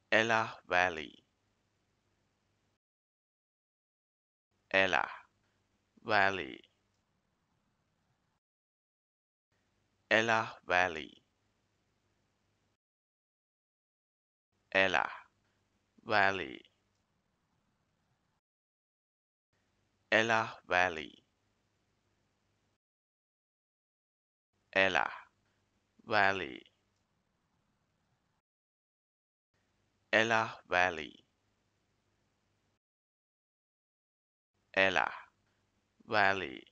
Elah Valley, Elah Valley, Elah Valley, Elah Valley, Elah Valley, Elah Valley, Elah Valley, Elah Valley,